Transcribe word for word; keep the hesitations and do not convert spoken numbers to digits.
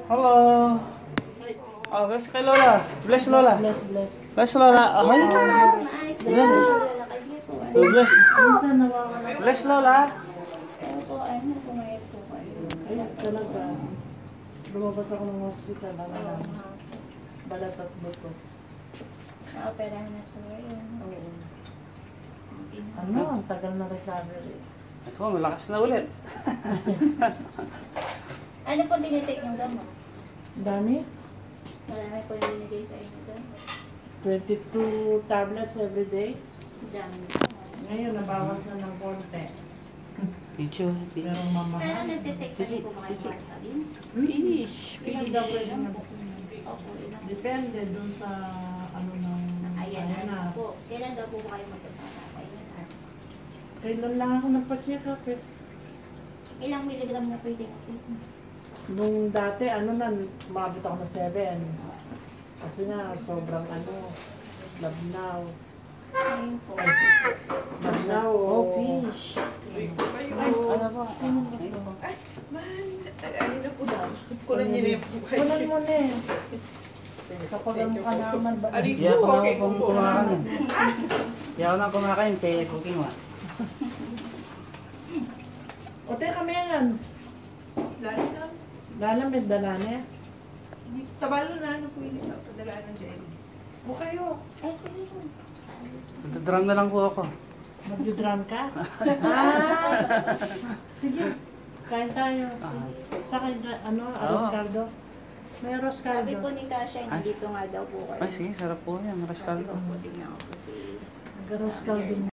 Hello. Oh, bless kay Lola. Bless Lola. Bless, bless. Bless Lola. Ay. Bless. Oh, bless. Minsan nawawala. Bless Lola. Ay, talaga. Lumabas ako ng hospital. Ano lang. Balat at buto. Naoperahan na ito ngayon. Oo. Ano? Ang tagal na recovery. Ako, malakas na ulit. Ano po dinitake yung gamot? Dami? Marami po yung binigay sa inyo doon. twenty-two tablets every day. Dami. Ngayon, nabawas na ng konti. Medyo. Pero Pero mamahal. nagtitake pa rin po mga yung warfarin? Finish. Ilang daw pwede mag-sing? Opo, ilang. Depende dun sa ano ng Ayan ayan na na. po. Kailan daw po kayo magkakasama? Ayan na. Kailan lang ako nagpa-check up eh. Ilang milligram na pwede ko? Nung dati, ano na, umabot ako na seven. Kasi nga, sobrang ano, labnaw. Ayun po. Labnaw, Oh, oh. fish. Ay, Ano ba? Ay, man. Ano na po daw? Kunan niyo na yung buhay. kunan mo na eh. Kapag ang ka naman ba? Alin Hindi ako po, na okay kung po. kumakain. Hindi ako na kumakain. Che, cooking wa. O, teka, meron. Lalo na. Lalamid na na Tabalo na ano po yun. Padala ng jelly. O kayo, Ay, sige po. Magdadrum na lang po ako. mag-drum ka? ah! Sige, kain tayo. Ah. Sa kain, ano, arroz Oo. caldo. May arroz Sabi caldo. po ni Tasha, nandito nga daw po kayo. Ay, sige, sarap po yan. Rascal. Sabi ko po, tingnan ko kasi Nag-arroz caldo.